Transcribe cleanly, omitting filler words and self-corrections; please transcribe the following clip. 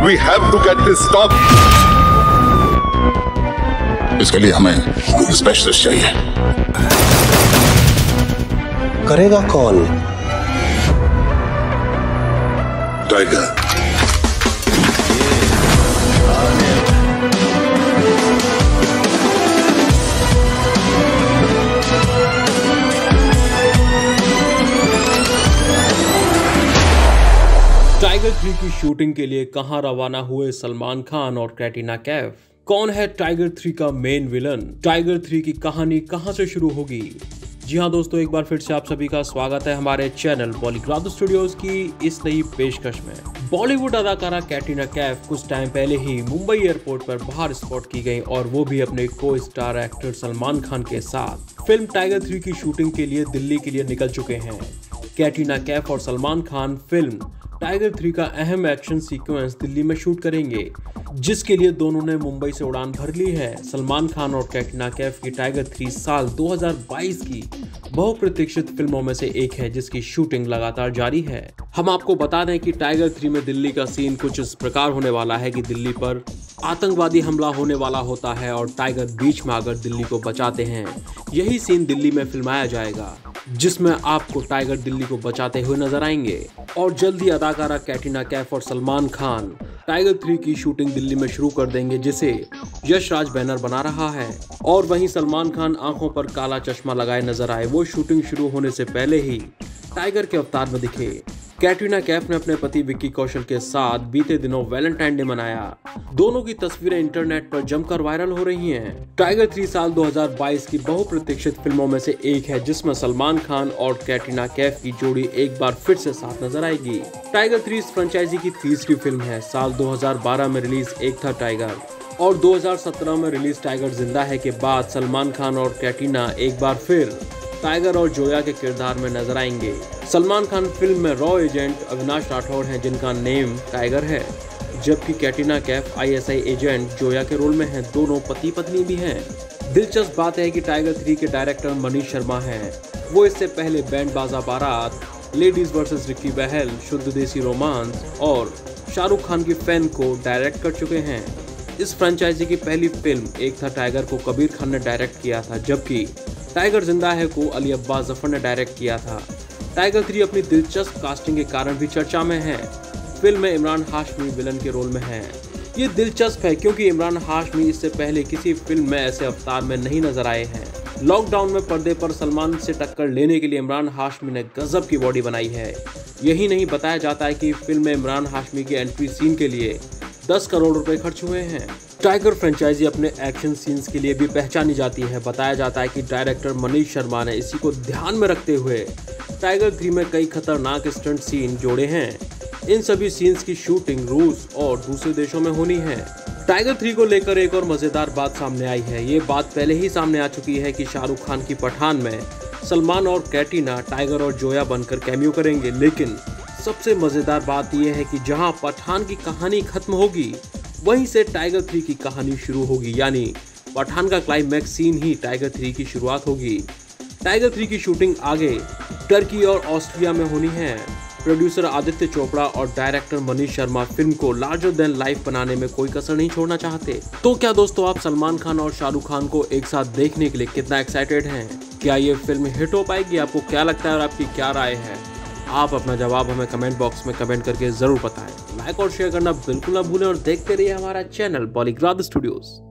We have to get this stop. इसके लिए हमें स्पेशलिस्ट चाहिए। करेगा कौन? टाइगर। टाइगर 3 की शूटिंग के लिए कहां रवाना हुए सलमान खान और कैटरीना कैफ? कौन है टाइगर 3 का मेन विलन? टाइगर 3 की कहानी कहां से शुरू होगी? जी हां दोस्तों, एक बार फिर से आप सभी का स्वागत है हमारे चैनल पॉलीग्राफ स्टूडियोज की इस नई पेशकश में। बॉलीवुड अदाकारा कैटरीना कैफ कुछ टाइम पहले ही मुंबई एयरपोर्ट पर बाहर स्पॉट की गई और वो भी अपने को स्टार एक्टर सलमान खान के साथ फिल्म टाइगर 3 की शूटिंग के लिए दिल्ली के लिए निकल चुके हैं। कैटरीना कैफ और सलमान खान फिल्म टाइगर 3 का अहम एक्शन सीक्वेंस दिल्ली में शूट करेंगे, जिसके लिए दोनों ने मुंबई से उड़ान भर ली है। सलमान खान और कैटरीना कैफ की टाइगर 3 साल 2022 की बहुप्रतीक्षित फिल्मों में से एक है, जिसकी शूटिंग लगातार जारी है। हम आपको बता दें कि टाइगर 3 में दिल्ली का सीन कुछ इस प्रकार होने वाला है कि दिल्ली पर आतंकवादी हमला होने वाला होता है और टाइगर बीच में आकर दिल्ली को बचाते हैं। यही सीन दिल्ली में फिल्माया जाएगा, जिसमें आपको टाइगर दिल्ली को बचाते हुए नजर आएंगे। और जल्द ही अदाकारा कैटरीना कैफ और सलमान खान टाइगर 3 की शूटिंग दिल्ली में शुरू कर देंगे, जिसे यश राज बैनर बना रहा है। और वहीं सलमान खान आंखों पर काला चश्मा लगाए नजर आए। वो शूटिंग शुरू होने से पहले ही टाइगर के अवतार में दिखे। कैटरीना कैफ ने अपने पति विक्की कौशल के साथ बीते दिनों वैलेंटाइन डे मनाया। दोनों की तस्वीरें इंटरनेट पर जमकर वायरल हो रही हैं। टाइगर 3 साल 2022 की बहुप्रतीक्षित फिल्मों में से एक है, जिसमें सलमान खान और कैटरीना कैफ की जोड़ी एक बार फिर से साथ नजर आएगी। टाइगर 3 इस फ्रेंचाइजी की तीसरी फिल्म है। साल 2012 में रिलीज एक था टाइगर और 2017 में रिलीज टाइगर जिंदा है के बाद सलमान खान और कैटरीना एक बार फिर टाइगर और जोया के किरदार में नजर आएंगे। सलमान खान फिल्म में रॉ एजेंट अविनाश राठौड़ हैं, जिनका नेम टाइगर है, जबकि कैटरीना कैफ ISI एजेंट जोया के रोल में हैं। दोनों पति पत्नी भी हैं। दिलचस्प बात है कि टाइगर 3 के डायरेक्टर मनीष शर्मा हैं। वो इससे पहले बैंड बाजा बारात, लेडीज वर्सेस रिक्की बहल, शुद्ध देसी रोमांस और शाहरुख खान की फैन को डायरेक्ट कर चुके हैं। इस फ्रेंचाइजी की पहली फिल्म एक था टाइगर को कबीर खान ने डायरेक्ट किया था, जबकि टाइगर जिंदा है को अली अब्बास जफर ने डायरेक्ट किया था। टाइगर 3 अपनी दिलचस्प कास्टिंग के कारण भी चर्चा में है। फिल्म में इमरान हाशमी विलन के रोल में है। ये दिलचस्प है क्योंकि इमरान हाशमी इससे पहले किसी फिल्म में ऐसे अवतार में नहीं नजर आए हैं। लॉकडाउन में पर्दे पर सलमान से टक्कर लेने के लिए इमरान हाशमी ने गजब की बॉडी बनाई है। यही नहीं, बताया जाता है कि फिल्म में इमरान हाशमी के एंट्री सीन के लिए 10 करोड़ रुपए खर्च हुए हैं। टाइगर फ्रेंचाइजी अपने एक्शन सीन्स के लिए भी पहचानी जाती है। बताया जाता है कि डायरेक्टर मनीष शर्मा ने इसी को ध्यान में रखते हुए टाइगर 3 में कई खतरनाक स्टंट सीन जोड़े हैं। इन सभी सीन्स की शूटिंग रूस और दूसरे देशों में होनी है। टाइगर 3 को लेकर एक और मजेदार बात सामने आई है। ये बात पहले ही सामने आ चुकी है कि शाहरुख खान की पठान में सलमान और कैटरीना टाइगर और जोया बनकर कैमियो करेंगे। लेकिन सबसे मजेदार बात यह है कि जहां पठान की कहानी खत्म होगी, वहीं से टाइगर 3 की कहानी शुरू होगी। यानी पठान का क्लाइमैक्स सीन ही टाइगर 3 की शुरुआत होगी। टाइगर 3 की शूटिंग आगे टर्की और ऑस्ट्रिया में होनी है। प्रोड्यूसर आदित्य चोपड़ा और डायरेक्टर मनीष शर्मा फिल्म को लार्जर देन लाइफ बनाने में कोई कसर नहीं छोड़ना चाहते। तो क्या दोस्तों, आप सलमान खान और शाहरुख खान को एक साथ देखने के लिए कितना एक्साइटेड हैं? क्या ये फिल्म हिट हो पाएगी? आपको क्या लगता है और आपकी क्या राय है? आप अपना जवाब हमें कमेंट बॉक्स में कमेंट करके जरूर बताएं। लाइक और शेयर करना बिल्कुल ना भूलें और देखते रहिए हमारा चैनल पॉलीग्राफ स्टूडियोज।